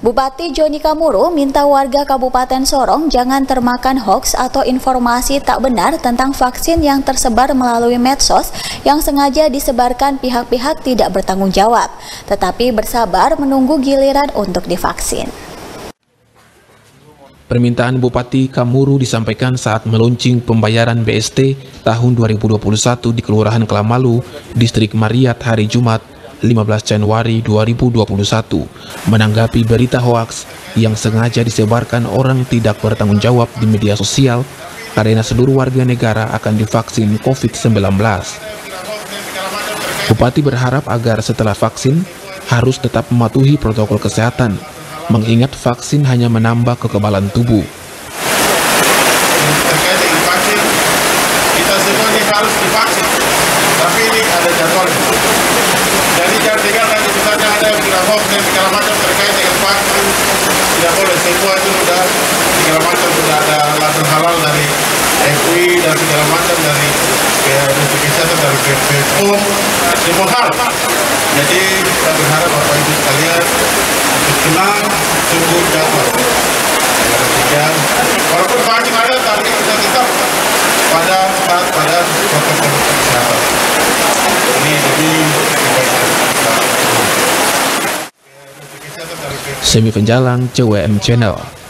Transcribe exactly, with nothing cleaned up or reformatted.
Bupati Joni Kamuru minta warga Kabupaten Sorong jangan termakan hoaks atau informasi tak benar tentang vaksin yang tersebar melalui medsos yang sengaja disebarkan pihak-pihak tidak bertanggung jawab, tetapi bersabar menunggu giliran untuk divaksin. Permintaan Bupati Kamuru disampaikan saat meluncing pembayaran B S T tahun dua ribu dua puluh satu di Kelurahan Kelamalu, Distrik Mariat hari Jumat, lima belas Januari dua ribu dua puluh satu, menanggapi berita hoaks yang sengaja disebarkan orang tidak bertanggung jawab di media sosial karena seluruh warga negara akan divaksin COVID sembilan belas. Bupati berharap agar setelah vaksin harus tetap mematuhi protokol kesehatan, mengingat vaksin hanya menambah kekebalan tubuh. Terkait dengan vaksin, kita semua ini harus divaksin, tapi ini ada jadwalnya. Jadi jangan tinggalkan, misalnya ada yang sudah hoax dan segala macam terkait dengan vaksin, tidak boleh. Semua itu sudah segala macam, sudah ada langsung halal dari F U I dan segala macam, dari Menteri Kesehatan, dari B P O M, semua hal. Jadi kita berharap Bapak Ibu sekalian untuk tenang, tunggu jadwal. Yang walaupun vaksin ada, tapi kita tetap pada taat pada protokol kesehatan. Ini jadi Semi Penjalang, C W M Channel.